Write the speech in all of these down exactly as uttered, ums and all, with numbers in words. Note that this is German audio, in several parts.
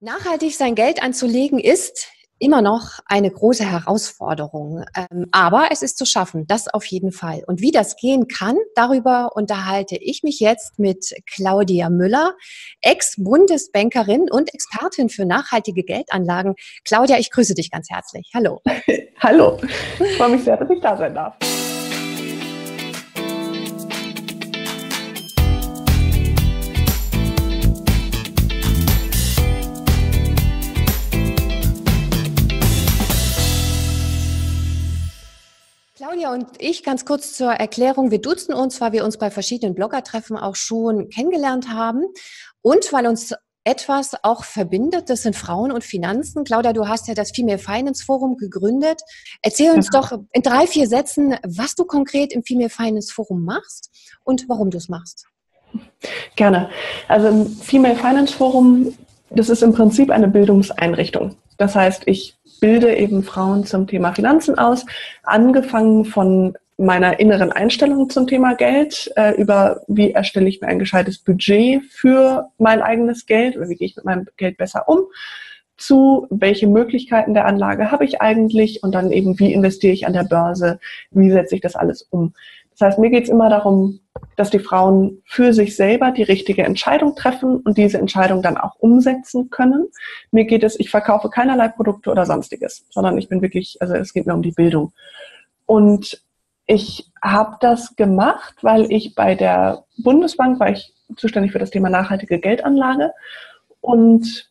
Nachhaltig sein Geld anzulegen ist immer noch eine große Herausforderung. Ähm, aber es ist zu schaffen, das auf jeden Fall. Und wie das gehen kann, darüber unterhalte ich mich jetzt mit Claudia Müller, Ex-Bundesbankerin und Expertin für nachhaltige Geldanlagen. Claudia, ich grüße dich ganz herzlich. Hallo. Hallo, ich freue mich sehr, dass ich da sein darf. Claudia und ich, ganz kurz zur Erklärung, wir duzen uns, weil wir uns bei verschiedenen Bloggertreffen auch schon kennengelernt haben und weil uns etwas auch verbindet, das sind Frauen und Finanzen. Claudia, du hast ja das Female Finance Forum gegründet. Erzähl uns Genau. doch in drei, vier Sätzen, was du konkret im Female Finance Forum machst und warum du es machst. Gerne. Also im Female Finance Forum, das ist im Prinzip eine Bildungseinrichtung. Das heißt, ich bilde eben Frauen zum Thema Finanzen aus, angefangen von meiner inneren Einstellung zum Thema Geld, äh, über wie erstelle ich mir ein gescheites Budget für mein eigenes Geld oder wie gehe ich mit meinem Geld besser um, zu welche Möglichkeiten der Anlage habe ich eigentlich und dann eben wie investiere ich an der Börse, wie setze ich das alles um. Das heißt, mir geht es immer darum, dass die Frauen für sich selber die richtige Entscheidung treffen und diese Entscheidung dann auch umsetzen können. Mir geht es, ich verkaufe keinerlei Produkte oder Sonstiges, sondern ich bin wirklich, also es geht mir um die Bildung. Und ich habe das gemacht, weil ich bei der Bundesbank war ich zuständig für das Thema nachhaltige Geldanlage und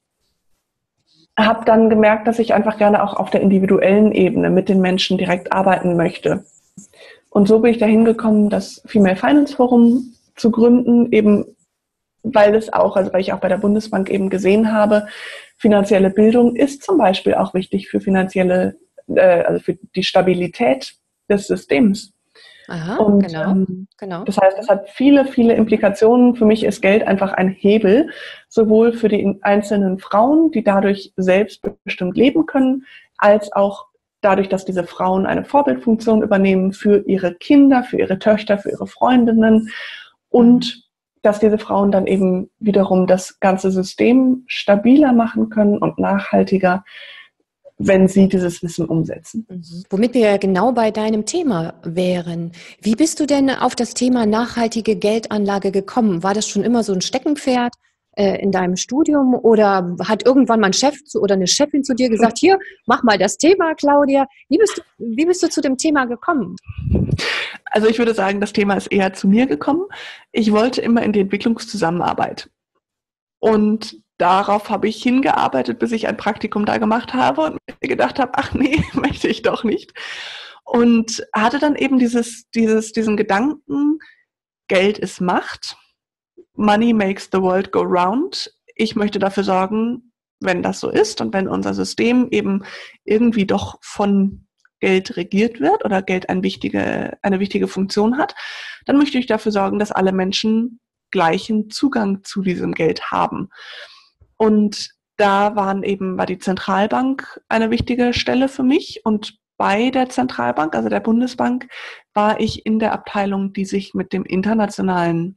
habe dann gemerkt, dass ich einfach gerne auch auf der individuellen Ebene mit den Menschen direkt arbeiten möchte. Und so bin ich dahin gekommen, das Female Finance Forum zu gründen, eben weil es auch, also weil ich auch bei der Bundesbank eben gesehen habe, finanzielle Bildung ist zum Beispiel auch wichtig für finanzielle, äh, also für die Stabilität des Systems. Aha, und genau, ähm, genau. Das heißt, das hat viele, viele Implikationen. Für mich ist Geld einfach ein Hebel, sowohl für die einzelnen Frauen, die dadurch selbstbestimmt leben können, als auch dadurch, dass diese Frauen eine Vorbildfunktion übernehmen für ihre Kinder, für ihre Töchter, für ihre Freundinnen und dass diese Frauen dann eben wiederum das ganze System stabiler machen können und nachhaltiger, wenn sie dieses Wissen umsetzen. Mhm. Womit wir ja genau bei deinem Thema wären. Wie bist du denn auf das Thema nachhaltige Geldanlage gekommen? War das schon immer so ein Steckenpferd äh, in deinem Studium oder hat irgendwann mal ein Chef zu, oder eine Chefin zu dir gesagt, hier, mach mal das Thema, Claudia. Wie bist du, wie bist du zu dem Thema gekommen? Also ich würde sagen, das Thema ist eher zu mir gekommen. Ich wollte immer in die Entwicklungszusammenarbeit. Und darauf habe ich hingearbeitet, bis ich ein Praktikum da gemacht habe und mir gedacht habe, ach nee, möchte ich doch nicht. Und hatte dann eben dieses, dieses, diesen Gedanken, Geld ist Macht, Money makes the world go round. Ich möchte dafür sorgen, wenn das so ist und wenn unser System eben irgendwie doch von Geld regiert wird oder Geld eine wichtige, eine wichtige Funktion hat, dann möchte ich dafür sorgen, dass alle Menschen gleichen Zugang zu diesem Geld haben. Und da waren eben, war die Zentralbank eine wichtige Stelle für mich und bei der Zentralbank, also der Bundesbank, war ich in der Abteilung, die sich mit dem internationalen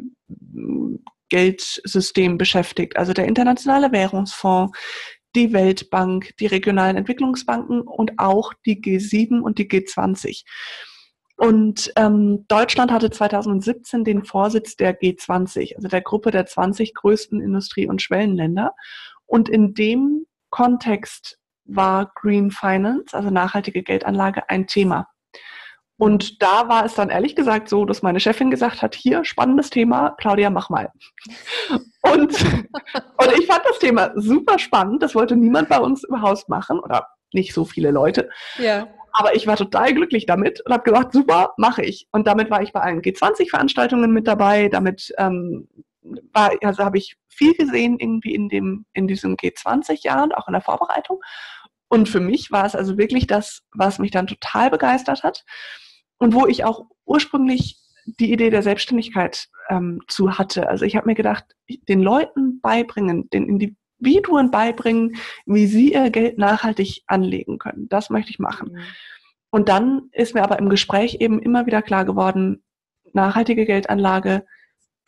Geldsystem beschäftigt, also der Internationale Währungsfonds, die Weltbank, die regionalen Entwicklungsbanken und auch die G sieben und die G zwanzig. Und ähm, Deutschland hatte zweitausendsiebzehn den Vorsitz der G zwanzig, also der Gruppe der zwanzig größten Industrie- und Schwellenländer. Und in dem Kontext war Green Finance, also nachhaltige Geldanlage, ein Thema. Und da war es dann ehrlich gesagt so, dass meine Chefin gesagt hat, hier, spannendes Thema, Claudia, mach mal. Und, und ich fand das Thema super spannend, das wollte niemand bei uns im Haus machen oder nicht so viele Leute. Ja. Aber ich war total glücklich damit und habe gesagt, super, mache ich. Und damit war ich bei allen G zwanzig-Veranstaltungen mit dabei. Damit ähm, war, also habe ich viel gesehen irgendwie in dem in diesem G zwanzig-Jahr und auch in der Vorbereitung. Und für mich war es also wirklich das, was mich dann total begeistert hat und wo ich auch ursprünglich die Idee der Selbstständigkeit ähm, zu hatte. Also ich habe mir gedacht, den Leuten beibringen, den Individuen beibringen, wie sie ihr Geld nachhaltig anlegen können. Das möchte ich machen. Mhm. Und dann ist mir aber im Gespräch eben immer wieder klar geworden, nachhaltige Geldanlage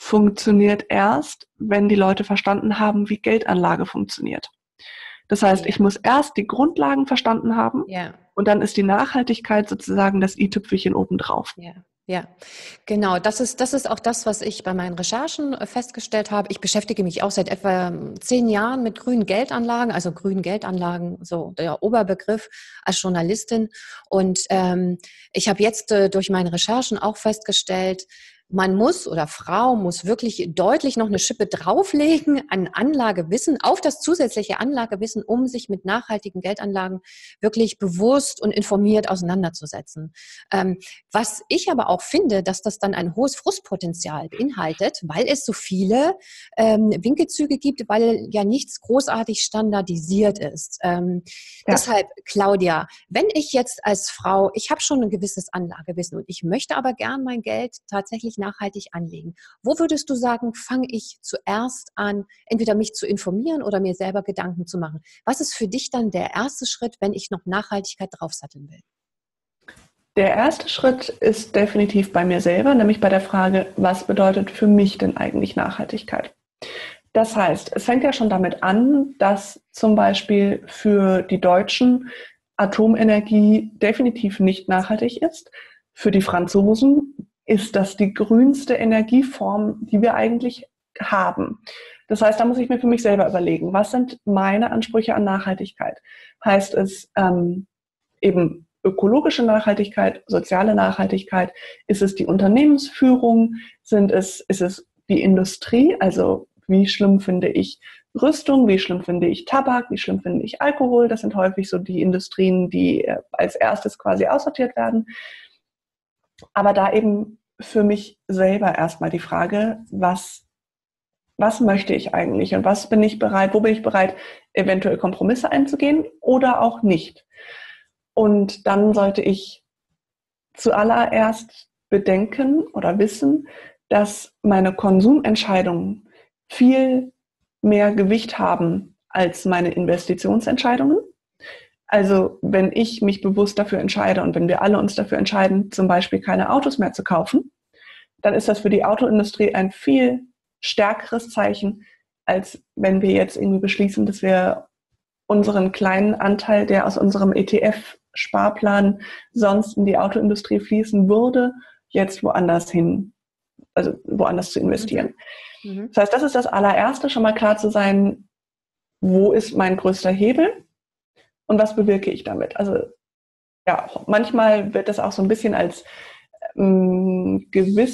funktioniert erst, wenn die Leute verstanden haben, wie Geldanlage funktioniert. Das heißt, Ja. ich muss erst die Grundlagen verstanden haben Ja. und dann ist die Nachhaltigkeit sozusagen das i-Tüpfelchen obendrauf. Ja, ja, genau. Das ist, das ist auch das, was ich bei meinen Recherchen äh, festgestellt habe. Ich beschäftige mich auch seit etwa ähm, zehn Jahren mit grünen Geldanlagen, also grünen Geldanlagen, so der Oberbegriff als Journalistin. Und ähm, ich habe jetzt äh, durch meine Recherchen auch festgestellt, man muss oder Frau muss wirklich deutlich noch eine Schippe drauflegen an Anlagewissen, auf das zusätzliche Anlagewissen, um sich mit nachhaltigen Geldanlagen wirklich bewusst und informiert auseinanderzusetzen. Ähm, was ich aber auch finde, dass das dann ein hohes Frustpotenzial beinhaltet, weil es so viele ähm, Winkelzüge gibt, weil ja nichts großartig standardisiert ist. Ähm, Ja. Deshalb, Claudia, wenn ich jetzt als Frau, ich habe schon ein gewisses Anlagewissen und ich möchte aber gern mein Geld tatsächlich nachhaltig anlegen. Wo würdest du sagen, fange ich zuerst an, entweder mich zu informieren oder mir selber Gedanken zu machen? Was ist für dich dann der erste Schritt, wenn ich noch Nachhaltigkeit draufsatteln will? Der erste Schritt ist definitiv bei mir selber, nämlich bei der Frage, was bedeutet für mich denn eigentlich Nachhaltigkeit? Das heißt, es fängt ja schon damit an, dass zum Beispiel für die Deutschen Atomenergie definitiv nicht nachhaltig ist. Für die Franzosen ist das die grünste Energieform, die wir eigentlich haben. Das heißt, da muss ich mir für mich selber überlegen, was sind meine Ansprüche an Nachhaltigkeit? Heißt es ähm, eben ökologische Nachhaltigkeit, soziale Nachhaltigkeit? Ist es die Unternehmensführung? Sind es, ist es die Industrie? Also wie schlimm finde ich Rüstung? Wie schlimm finde ich Tabak? Wie schlimm finde ich Alkohol? Das sind häufig so die Industrien, die als erstes quasi aussortiert werden. Aber da eben für mich selber erstmal die Frage, was, was möchte ich eigentlich und was bin ich bereit, wo bin ich bereit, eventuell Kompromisse einzugehen oder auch nicht. Und dann sollte ich zuallererst bedenken oder wissen, dass meine Konsumentscheidungen viel mehr Gewicht haben als meine Investitionsentscheidungen. Also wenn ich mich bewusst dafür entscheide und wenn wir alle uns dafür entscheiden, zum Beispiel keine Autos mehr zu kaufen, dann ist das für die Autoindustrie ein viel stärkeres Zeichen, als wenn wir jetzt irgendwie beschließen, dass wir unseren kleinen Anteil, der aus unserem E T F-Sparplan sonst in die Autoindustrie fließen würde, jetzt woanders hin, also woanders zu investieren. Mhm. Das heißt, das ist das allererste, schon mal klar zu sein, wo ist mein größter Hebel und was bewirke ich damit? Also ja, manchmal wird das auch so ein bisschen als ähm,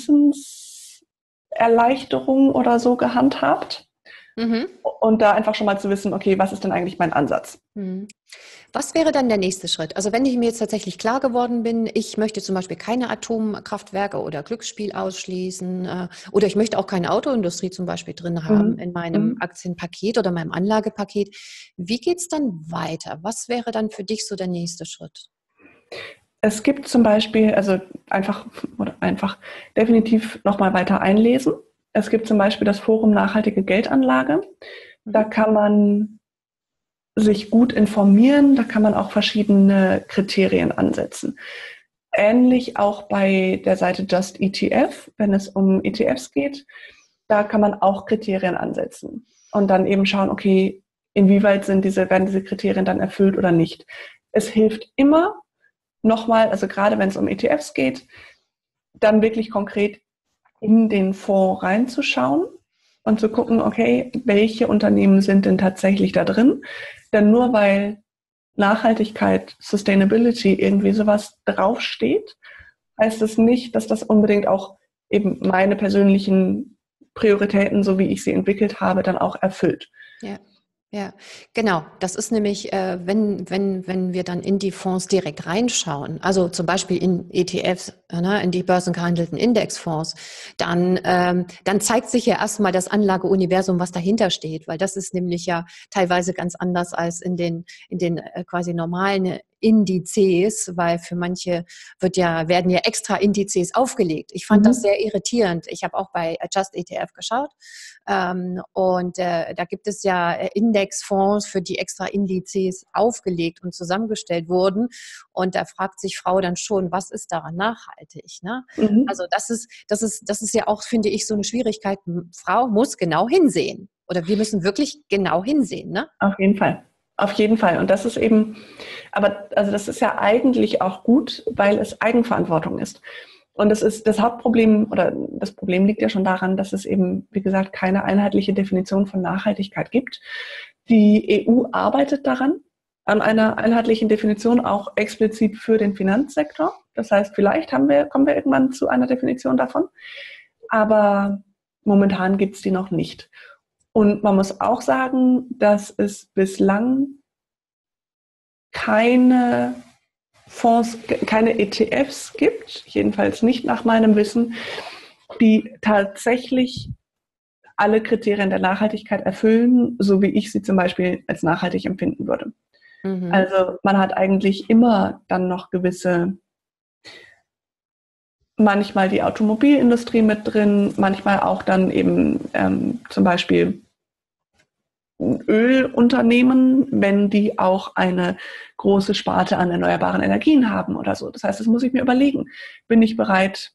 Gewissenserleichterung oder so gehandhabt. Mhm. Und da einfach schon mal zu wissen, okay, was ist denn eigentlich mein Ansatz? Mhm. Was wäre dann der nächste Schritt? Also wenn ich mir jetzt tatsächlich klar geworden bin, ich möchte zum Beispiel keine Atomkraftwerke oder Glücksspiel ausschließen äh, oder ich möchte auch keine Autoindustrie zum Beispiel drin haben mhm. in meinem mhm. Aktienpaket oder meinem Anlagepaket. Wie geht es dann weiter? Was wäre dann für dich so der nächste Schritt? Es gibt zum Beispiel, also einfach oder einfach definitiv nochmal weiter einlesen. Es gibt zum Beispiel das Forum Nachhaltige Geldanlage. Da kann man sich gut informieren, da kann man auch verschiedene Kriterien ansetzen. Ähnlich auch bei der Seite Just E T F, wenn es um E T Fs geht, da kann man auch Kriterien ansetzen und dann eben schauen, okay, inwieweit sind diese, werden diese Kriterien dann erfüllt oder nicht. Es hilft immer nochmal, also gerade wenn es um E T Fs geht, dann wirklich konkret in den Fonds reinzuschauen und zu gucken, okay, welche Unternehmen sind denn tatsächlich da drin? Denn nur weil Nachhaltigkeit, Sustainability, irgendwie sowas draufsteht, heißt es nicht, dass das unbedingt auch eben meine persönlichen Prioritäten, so wie ich sie entwickelt habe, dann auch erfüllt. Ja. Ja, genau. Das ist nämlich, äh, wenn, wenn, wenn wir dann in die Fonds direkt reinschauen, also zum Beispiel in E T Fs, äh, ne, in die börsengehandelten Indexfonds, dann, ähm, dann zeigt sich ja erstmal das Anlageuniversum, was dahinter steht, weil das ist nämlich ja teilweise ganz anders als in den, in den äh, quasi normalen Indizes, weil für manche wird ja, werden ja extra Indizes aufgelegt. Ich fand mhm. das sehr irritierend. Ich habe auch bei Just E T F geschaut. Ähm, und äh, da gibt es ja Indexfonds, für die extra Indizes aufgelegt und zusammengestellt wurden. Und da fragt sich Frau dann schon, was ist daran nachhaltig? nachhaltig. Ne? Mhm. Also das ist, das ist, das ist ja auch, finde ich, so eine Schwierigkeit. Frau muss genau hinsehen. Oder wir müssen wirklich genau hinsehen, ne? Auf jeden Fall. Auf jeden Fall. Und das ist eben, aber also das ist ja eigentlich auch gut, weil es Eigenverantwortung ist. Und das ist das Hauptproblem, oder das Problem liegt ja schon daran, dass es eben, wie gesagt, keine einheitliche Definition von Nachhaltigkeit gibt. Die E U arbeitet daran, an einer einheitlichen Definition auch explizit für den Finanzsektor. Das heißt, vielleicht haben wir, kommen wir irgendwann zu einer Definition davon. Aber momentan gibt es die noch nicht. Und man muss auch sagen, dass es bislang keine Fonds, keine E T Fs gibt, jedenfalls nicht nach meinem Wissen, die tatsächlich alle Kriterien der Nachhaltigkeit erfüllen, so wie ich sie zum Beispiel als nachhaltig empfinden würde. Mhm. Also man hat eigentlich immer dann noch gewisse, manchmal die Automobilindustrie mit drin, manchmal auch dann eben ähm, zum Beispiel Ölunternehmen, wenn die auch eine große Sparte an erneuerbaren Energien haben oder so. Das heißt, das muss ich mir überlegen. Bin ich bereit,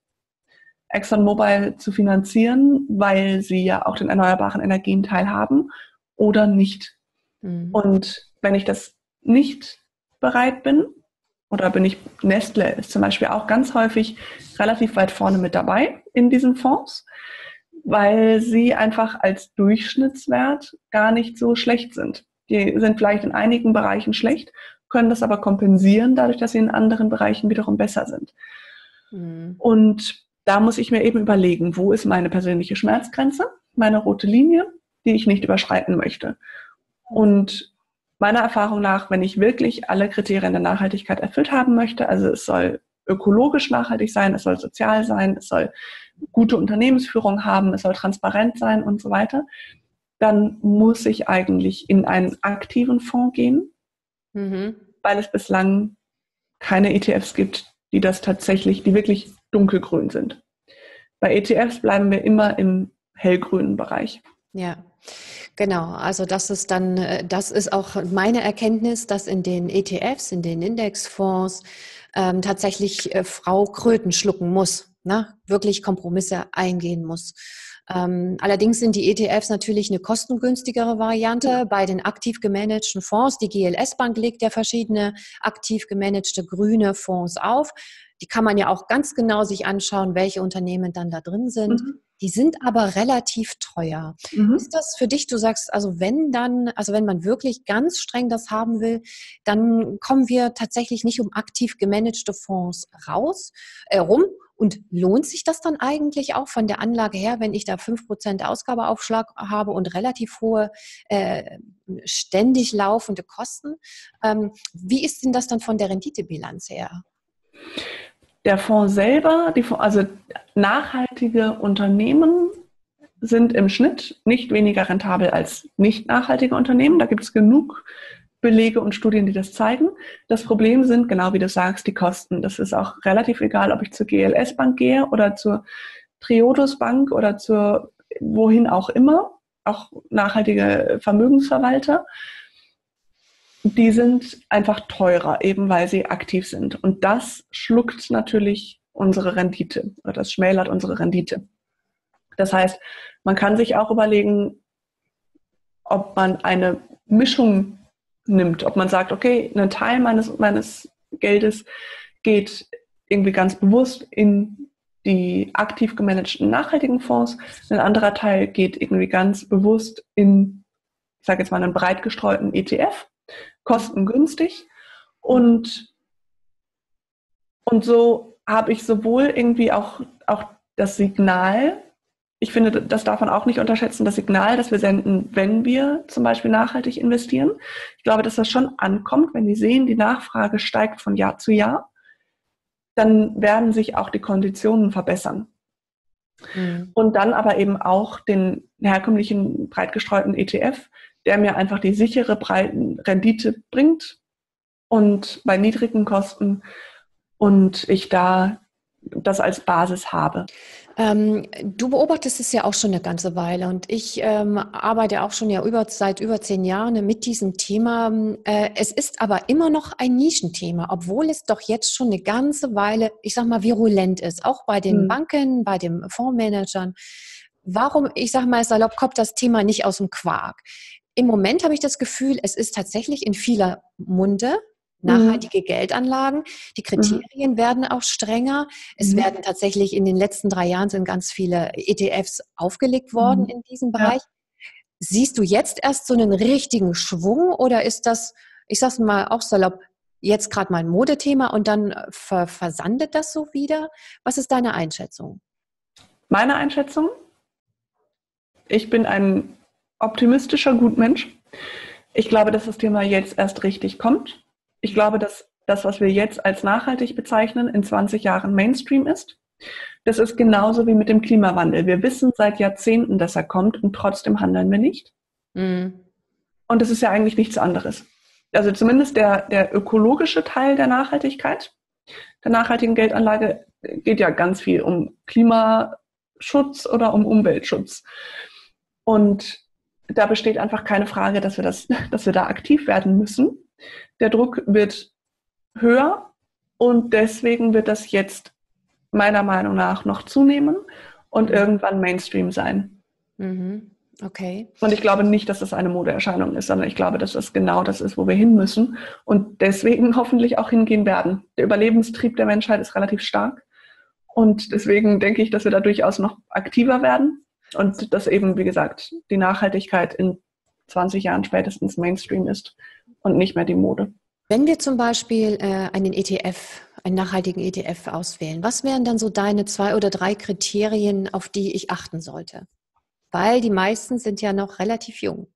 ExxonMobil zu finanzieren, weil sie ja auch den erneuerbaren Energien teilhaben oder nicht? Mhm. Und wenn ich das nicht bereit bin, oder bin ich, Nestle ist zum Beispiel auch ganz häufig relativ weit vorne mit dabei in diesen Fonds, weil sie einfach als Durchschnittswert gar nicht so schlecht sind. Die sind vielleicht in einigen Bereichen schlecht, können das aber kompensieren, dadurch, dass sie in anderen Bereichen wiederum besser sind. Mhm. Und da muss ich mir eben überlegen, wo ist meine persönliche Schmerzgrenze, meine rote Linie, die ich nicht überschreiten möchte. Und meiner Erfahrung nach, wenn ich wirklich alle Kriterien der Nachhaltigkeit erfüllt haben möchte, also es soll ökologisch nachhaltig sein, es soll sozial sein, es soll gute Unternehmensführung haben, es soll transparent sein und so weiter, dann muss ich eigentlich in einen aktiven Fonds gehen, mhm. weil es bislang keine E T Fs gibt, die das tatsächlich, die wirklich dunkelgrün sind. Bei E T Fs bleiben wir immer im hellgrünen Bereich. Ja. Genau, also das ist dann, das ist auch meine Erkenntnis, dass in den E T Fs, in den Indexfonds ähm, tatsächlich äh, Frau Kröten schlucken muss, ne? Wirklich Kompromisse eingehen muss. Ähm, allerdings sind die E T Fs natürlich eine kostengünstigere Variante ja. Bei den aktiv gemanagten Fonds. Die G L S-Bank legt ja verschiedene aktiv gemanagte grüne Fonds auf. Die kann man ja auch ganz genau sich anschauen, welche Unternehmen dann da drin sind. Mhm. Die sind aber relativ teuer. Mhm. Ist das für dich, du sagst, also wenn dann, also wenn man wirklich ganz streng das haben will, dann kommen wir tatsächlich nicht um aktiv gemanagte Fonds raus, äh, rum. Und lohnt sich das dann eigentlich auch von der Anlage her, wenn ich da fünf Prozent Ausgabeaufschlag habe und relativ hohe, äh, ständig laufende Kosten? Ähm, wie ist denn das dann von der Renditebilanz her? Der Fonds selber, die, also nachhaltige Unternehmen sind im Schnitt nicht weniger rentabel als nicht nachhaltige Unternehmen. Da gibt es genug Belege und Studien, die das zeigen. Das Problem sind, genau wie du sagst, die Kosten. Das ist auch relativ egal, ob ich zur G L S-Bank gehe oder zur Triodos Bank oder zur wohin auch immer, auch nachhaltige Vermögensverwalter. Die sind einfach teurer, eben weil sie aktiv sind. Und das schluckt natürlich unsere Rendite oder das schmälert unsere Rendite. Das heißt, man kann sich auch überlegen, ob man eine Mischung nimmt, ob man sagt, okay, ein Teil meines, meines Geldes geht irgendwie ganz bewusst in die aktiv gemanagten nachhaltigen Fonds, ein anderer Teil geht irgendwie ganz bewusst in, ich sage jetzt mal, einen breit gestreuten E T F, kostengünstig und, und so habe ich sowohl irgendwie auch, auch das Signal, ich finde, das darf man auch nicht unterschätzen, das Signal, das wir senden, wenn wir zum Beispiel nachhaltig investieren. Ich glaube, dass das schon ankommt, wenn die sehen, die Nachfrage steigt von Jahr zu Jahr, dann werden sich auch die Konditionen verbessern. Mhm. Und dann aber eben auch den herkömmlichen breit gestreuten E T F, der mir einfach die sichere breiten Rendite bringt und bei niedrigen Kosten und ich da das als Basis habe. Ähm, du beobachtest es ja auch schon eine ganze Weile und ich ähm, arbeite auch schon ja über, seit über zehn Jahren mit diesem Thema. Äh, es ist aber immer noch ein Nischenthema, obwohl es doch jetzt schon eine ganze Weile, ich sag mal, virulent ist, auch bei den Hm. Banken, bei den Fondsmanagern. Warum, ich sag mal salopp, kommt das Thema nicht aus dem Quark? Im Moment habe ich das Gefühl, es ist tatsächlich in vieler Munde. Mhm. Nachhaltige Geldanlagen. Die Mhm. Kriterien werden auch strenger. Es Mhm. werden tatsächlich in den letzten drei Jahren sind ganz viele E T Fs aufgelegt worden Mhm. in diesem Ja. Bereich. Siehst du jetzt erst so einen richtigen Schwung oder ist das, ich sag's mal auch salopp, jetzt gerade mal ein Modethema und dann ver versandet das so wieder? Was ist deine Einschätzung? Meine Einschätzung, ich bin ein optimistischer Gutmensch. Ich glaube, dass das Thema jetzt erst richtig kommt. Ich glaube, dass das, was wir jetzt als nachhaltig bezeichnen, in zwanzig Jahren Mainstream ist. Das ist genauso wie mit dem Klimawandel. Wir wissen seit Jahrzehnten, dass er kommt und trotzdem handeln wir nicht. Mhm. Und das ist ja eigentlich nichts anderes. Also zumindest der, der ökologische Teil der Nachhaltigkeit, der nachhaltigen Geldanlage, geht ja ganz viel um Klimaschutz oder um Umweltschutz. Und da besteht einfach keine Frage, dass wir, das, dass wir da aktiv werden müssen. Der Druck wird höher und deswegen wird das jetzt meiner Meinung nach noch zunehmen und Mhm. irgendwann Mainstream sein. Mhm. Okay. Und ich glaube nicht, dass das eine Modeerscheinung ist, sondern ich glaube, dass das genau das ist, wo wir hin müssen und deswegen hoffentlich auch hingehen werden. Der Überlebenstrieb der Menschheit ist relativ stark und deswegen denke ich, dass wir da durchaus noch aktiver werden und dass eben, wie gesagt, die Nachhaltigkeit in zwanzig Jahren spätestens Mainstream ist und nicht mehr die Mode. Wenn wir zum Beispiel äh, einen E T F, einen nachhaltigen E T F auswählen, was wären dann so deine zwei oder drei Kriterien, auf die ich achten sollte? Weil die meisten sind ja noch relativ jung.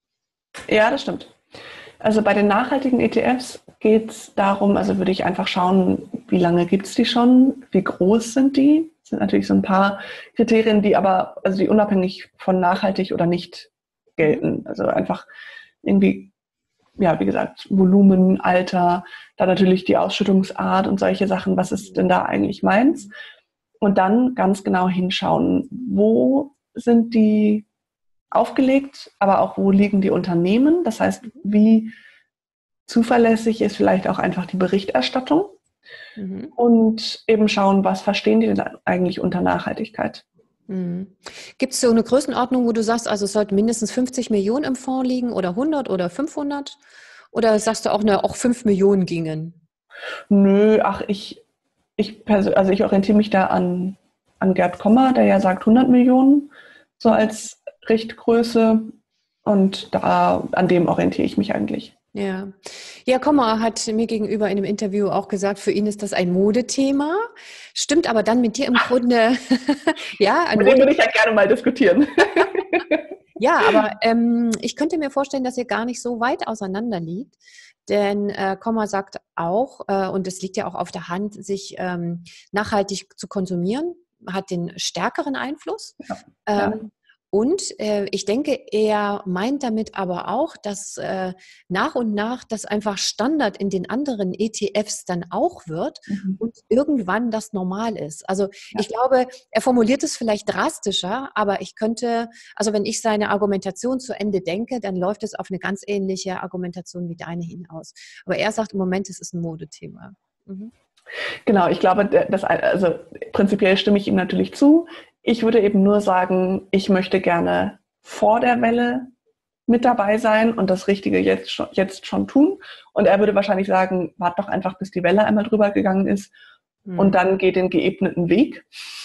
Ja, das stimmt. Also bei den nachhaltigen E T Fs geht es darum, also würde ich einfach schauen, wie lange gibt es die schon, wie groß sind die? Das sind natürlich so ein paar Kriterien, die aber, also die unabhängig von nachhaltig oder nicht Mhm. gelten. Also einfach irgendwie, ja, wie gesagt, Volumen, Alter, dann natürlich die Ausschüttungsart und solche Sachen. Was ist denn da eigentlich meins? Und dann ganz genau hinschauen, wo sind die aufgelegt, aber auch wo liegen die Unternehmen? Das heißt, wie zuverlässig ist vielleicht auch einfach die Berichterstattung Mhm. und eben schauen, was verstehen die denn eigentlich unter Nachhaltigkeit? Mhm. Gibt es so eine Größenordnung, wo du sagst, also es sollten mindestens fünfzig Millionen im Fonds liegen oder hundert oder fünfhundert? Oder sagst du auch, ne, auch fünf Millionen gingen? Nö, ach, ich, ich, also ich orientiere mich da an, an Gerd Kommer, der ja sagt hundert Millionen, so als Richtgröße. Und da, an dem orientiere ich mich eigentlich. Ja. Ja, Kommer hat mir gegenüber in einem Interview auch gesagt, für ihn ist das ein Modethema. Stimmt aber dann mit dir im Grunde, ja, ein Mit dem Mode. würde ich ja gerne mal diskutieren. Ja, aber ähm, ich könnte mir vorstellen, dass ihr gar nicht so weit auseinander liegt. Denn äh, Kommer sagt auch, äh, und es liegt ja auch auf der Hand, sich ähm, nachhaltig zu konsumieren, hat den stärkeren Einfluss. Ja, ja. Ähm, und äh, ich denke, er meint damit aber auch, dass äh, nach und nach das einfach Standard in den anderen E T Fs dann auch wird Mhm. und irgendwann das normal ist. Also Ja. ich glaube, er formuliert es vielleicht drastischer, aber ich könnte, also wenn ich seine Argumentation zu Ende denke, dann läuft es auf eine ganz ähnliche Argumentation wie deine hinaus. Aber er sagt im Moment, es ist ein Modethema. Mhm. Genau, ich glaube, das, also prinzipiell stimme ich ihm natürlich zu. Ich würde eben nur sagen, ich möchte gerne vor der Welle mit dabei sein und das Richtige jetzt schon, jetzt schon tun. Und er würde wahrscheinlich sagen, wart doch einfach, bis die Welle einmal drüber gegangen ist und Hm. dann geht den geebneten Weg.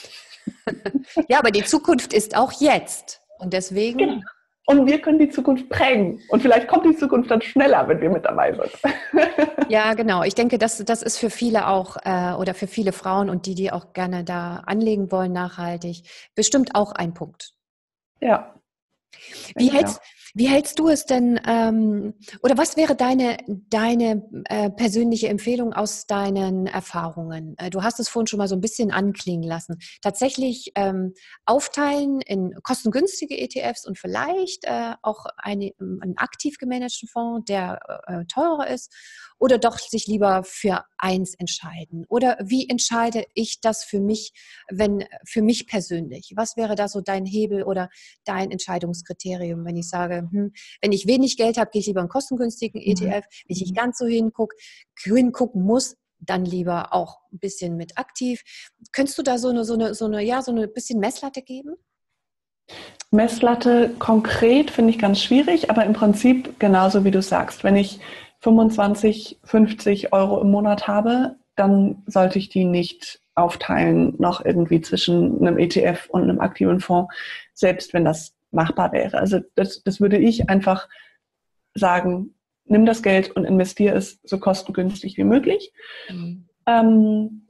Ja, aber die Zukunft ist auch jetzt. Und Genau. deswegen, Und wir können die Zukunft prägen. Und vielleicht kommt die Zukunft dann schneller, wenn wir mit dabei sind. ja, genau. Ich denke, das, das ist für viele auch äh, oder für viele Frauen und die, die auch gerne da anlegen wollen, nachhaltig, bestimmt auch ein Punkt. Ja, Wie denke ich hältst, auch. Wie hältst du es denn, ähm, oder was wäre deine, deine äh, persönliche Empfehlung aus deinen Erfahrungen? Äh, du hast es vorhin schon mal so ein bisschen anklingen lassen. Tatsächlich ähm, aufteilen in kostengünstige E T Fs und vielleicht äh, auch eine, einen aktiv gemanagten Fonds, der äh, teurer ist, oder doch sich lieber für eins entscheiden? Oder wie entscheide ich das für mich, wenn für mich persönlich? Was wäre da so dein Hebel oder dein Entscheidungskriterium, wenn ich sage, hm, wenn ich wenig Geld habe, gehe ich lieber einen kostengünstigen E T F. Wenn ich nicht ganz so hinguck, hingucken muss, dann lieber auch ein bisschen mit aktiv. Könntest du da so eine, so eine, so eine, ja, so eine bisschen Messlatte geben? Messlatte konkret finde ich ganz schwierig, aber im Prinzip genauso wie du sagst. Wenn ich fünfundzwanzig, fünfzig Euro im Monat habe, dann sollte ich die nicht aufteilen noch irgendwie zwischen einem E T F und einem aktiven Fonds, selbst wenn das machbar wäre. Also das, das würde ich einfach sagen, nimm das Geld und investiere es so kostengünstig wie möglich. Mhm. Ähm,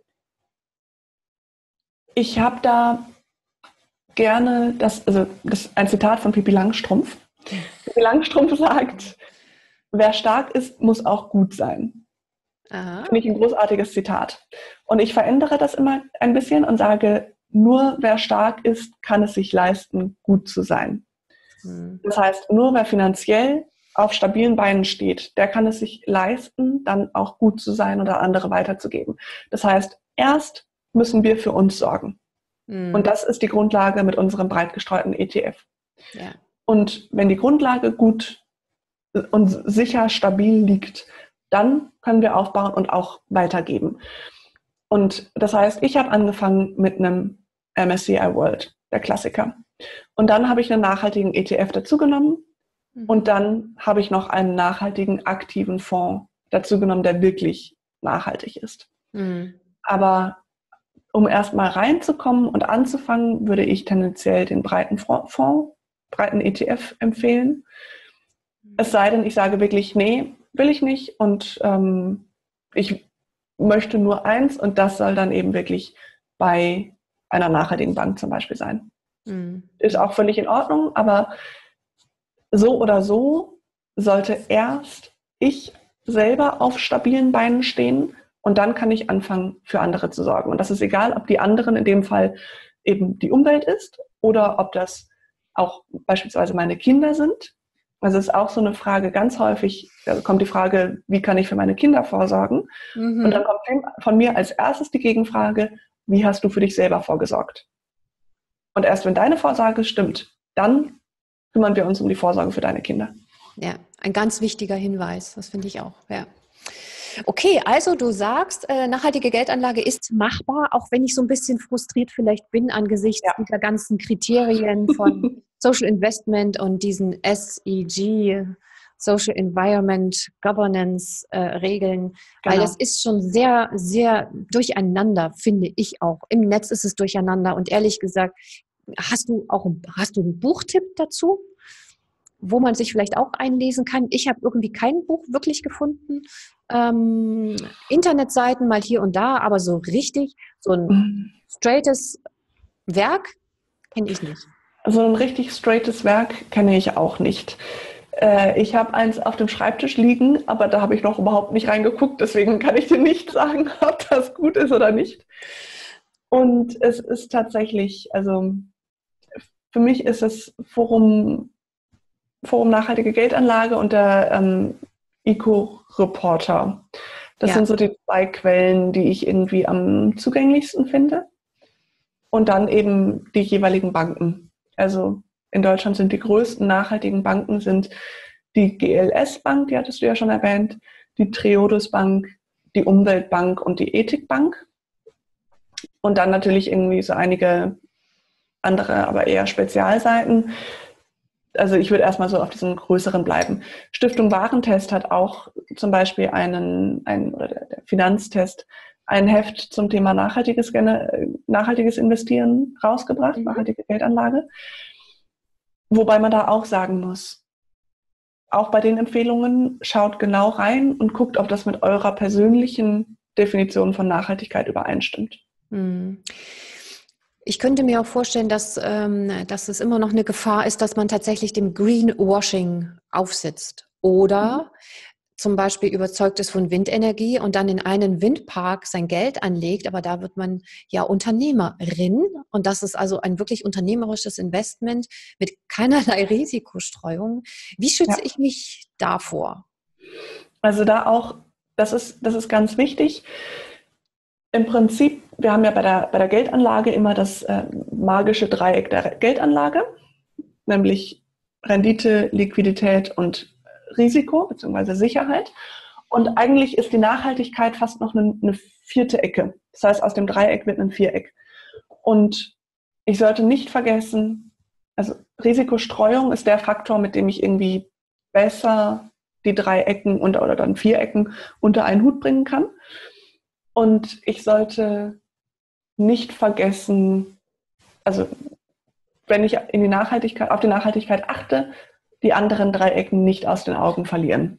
ich habe da gerne, das, also das ist ein Zitat von Pippi Langstrumpf. Pippi Langstrumpf sagt, wer stark ist, muss auch gut sein. Aha. Finde ich ein großartiges Zitat. Und ich verändere das immer ein bisschen und sage, nur wer stark ist, kann es sich leisten, gut zu sein. Hm. Das heißt, nur wer finanziell auf stabilen Beinen steht, der kann es sich leisten, dann auch gut zu sein oder andere weiterzugeben. Das heißt, erst müssen wir für uns sorgen. Hm. Und das ist die Grundlage mit unserem breit gestreuten E T F. Ja. Und wenn die Grundlage gut und sicher stabil liegt, dann können wir aufbauen und auch weitergeben. Und das heißt, ich habe angefangen mit einem M S C I World, der Klassiker. Und dann habe ich einen nachhaltigen E T F dazugenommen. Mhm. Und dann habe ich noch einen nachhaltigen, aktiven Fonds dazugenommen, der wirklich nachhaltig ist. Mhm. Aber um erstmal reinzukommen und anzufangen, würde ich tendenziell den breiten Fonds, breiten E T F empfehlen. Es sei denn, ich sage wirklich, nee, will ich nicht und ähm, ich möchte nur eins und das soll dann eben wirklich bei einer nachhaltigen Bank zum Beispiel sein. Mhm. Ist auch völlig in Ordnung, aber so oder so sollte erst ich selber auf stabilen Beinen stehen und dann kann ich anfangen, für andere zu sorgen. Und das ist egal, ob die anderen in dem Fall eben die Umwelt ist oder ob das auch beispielsweise meine Kinder sind. Also es ist auch so eine Frage, ganz häufig da kommt die Frage, wie kann ich für meine Kinder vorsorgen? Mhm. Und dann kommt von mir als erstes die Gegenfrage, wie hast du für dich selber vorgesorgt? Und erst wenn deine Vorsorge stimmt, dann kümmern wir uns um die Vorsorge für deine Kinder. Ja, ein ganz wichtiger Hinweis, das finde ich auch, ja. Okay, also du sagst, äh, nachhaltige Geldanlage ist machbar, auch wenn ich so ein bisschen frustriert vielleicht bin angesichts ja. dieser ganzen Kriterien von Social Investment und diesen S E G, Social Environment Governance äh, Regeln, genau. Weil das ist schon sehr, sehr durcheinander, finde ich auch. Im Netz ist es durcheinander und ehrlich gesagt, hast du auch hast du einen Buchtipp dazu, wo man sich vielleicht auch einlesen kann? Ich habe irgendwie kein Buch wirklich gefunden. Ähm, Internetseiten mal hier und da, aber so richtig, so ein straightes Werk kenne ich nicht. So ein richtig straightes Werk kenne ich auch nicht. Äh, ich habe eins auf dem Schreibtisch liegen, aber da habe ich noch überhaupt nicht reingeguckt, deswegen kann ich dir nicht sagen, ob das gut ist oder nicht. Und es ist tatsächlich, also für mich ist das Forum, Forum Nachhaltige Geldanlage und der ähm, Eco-Reporter. Das ja. sind so die zwei Quellen, die ich irgendwie am zugänglichsten finde. Und dann eben die jeweiligen Banken. Also in Deutschland sind die größten nachhaltigen Banken sind die G L S-Bank, die hattest du ja schon erwähnt, die Triodos Bank, die Umweltbank und die Ethikbank. Und dann natürlich irgendwie so einige andere, aber eher Spezialseiten. Also ich würde erstmal so auf diesen größeren bleiben. Stiftung Warentest hat auch zum Beispiel einen, einen oder der, der Finanztest, ein Heft zum Thema nachhaltiges, nachhaltiges Investieren rausgebracht, mhm. nachhaltige Geldanlage. Wobei man da auch sagen muss, auch bei den Empfehlungen schaut genau rein und guckt, ob das mit eurer persönlichen Definition von Nachhaltigkeit übereinstimmt. Mhm. Ich könnte mir auch vorstellen, dass, ähm, dass es immer noch eine Gefahr ist, dass man tatsächlich dem Greenwashing aufsitzt. Oder Mhm. zum Beispiel überzeugt ist von Windenergie und dann in einen Windpark sein Geld anlegt, aber da wird man ja Unternehmerin und das ist also ein wirklich unternehmerisches Investment mit keinerlei Risikostreuung. Wie schütze Ja, ich mich davor? also da auch, das ist, das ist ganz wichtig. Im Prinzip, wir haben ja bei der, bei der Geldanlage immer das äh, magische Dreieck der Geldanlage, nämlich Rendite, Liquidität und Risiko bzw. Sicherheit. Und eigentlich ist die Nachhaltigkeit fast noch eine, eine vierte Ecke. Das heißt, aus dem Dreieck wird ein Viereck. Und ich sollte nicht vergessen, also Risikostreuung ist der Faktor, mit dem ich irgendwie besser die drei Ecken unter, oder dann vier Ecken unter einen Hut bringen kann. Und ich sollte nicht vergessen, also wenn ich in die Nachhaltigkeit, auf die Nachhaltigkeit achte, die anderen drei Ecken nicht aus den Augen verlieren.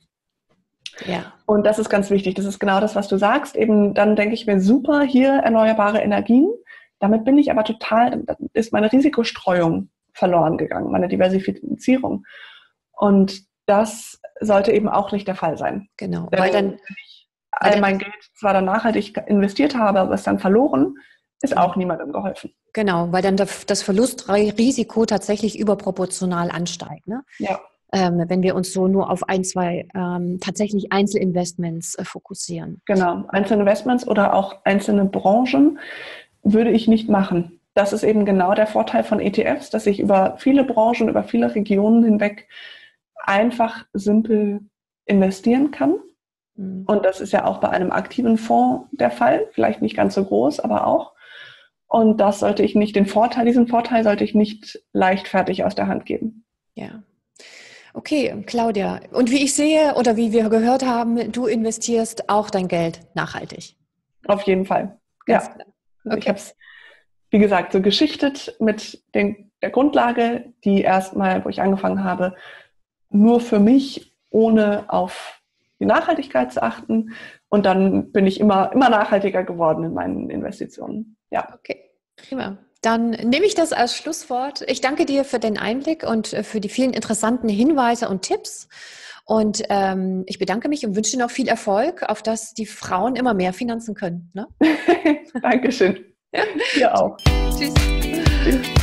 Ja. Und das ist ganz wichtig. Das ist genau das, was du sagst. Eben dann denke ich mir, super, hier erneuerbare Energien. Damit bin ich aber total, dann ist meine Risikostreuung verloren gegangen, meine Diversifizierung. Und das sollte eben auch nicht der Fall sein. Genau, Denn weil dann, wenn ich weil all dann mein Geld zwar dann nachhaltig investiert habe, aber es dann verloren, ist ja, auch niemandem geholfen. genau, weil dann das Verlustrisiko tatsächlich überproportional ansteigt, ne? Ja. Ähm, wenn wir uns so nur auf ein, zwei ähm, tatsächlich Einzelinvestments äh, fokussieren. Genau, einzelne Investments oder auch einzelne Branchen würde ich nicht machen. Das ist eben genau der Vorteil von E T Fs, dass ich über viele Branchen, über viele Regionen hinweg einfach simpel investieren kann. Mhm. Und das ist ja auch bei einem aktiven Fonds der Fall, vielleicht nicht ganz so groß, aber auch. Und das sollte ich nicht, den Vorteil, diesen Vorteil sollte ich nicht leichtfertig aus der Hand geben. Ja. Okay, Claudia. Und wie ich sehe oder wie wir gehört haben, du investierst auch dein Geld nachhaltig. Auf jeden Fall. Ganz Ja. klar. Also ich Okay. habe es, wie gesagt, so geschichtet mit den, der Grundlage, die erstmal, wo ich angefangen habe, nur für mich, ohne auf die Nachhaltigkeit zu achten. Und dann bin ich immer, immer nachhaltiger geworden in meinen Investitionen. Ja. Okay, prima. Dann nehme ich das als Schlusswort. Ich danke dir für den Einblick und für die vielen interessanten Hinweise und Tipps. Und ähm, ich bedanke mich und wünsche dir noch viel Erfolg, auf dass die Frauen immer mehr Finanzen können. Ne? Dankeschön. Ja. Dir auch. Tschüss. Tschüss.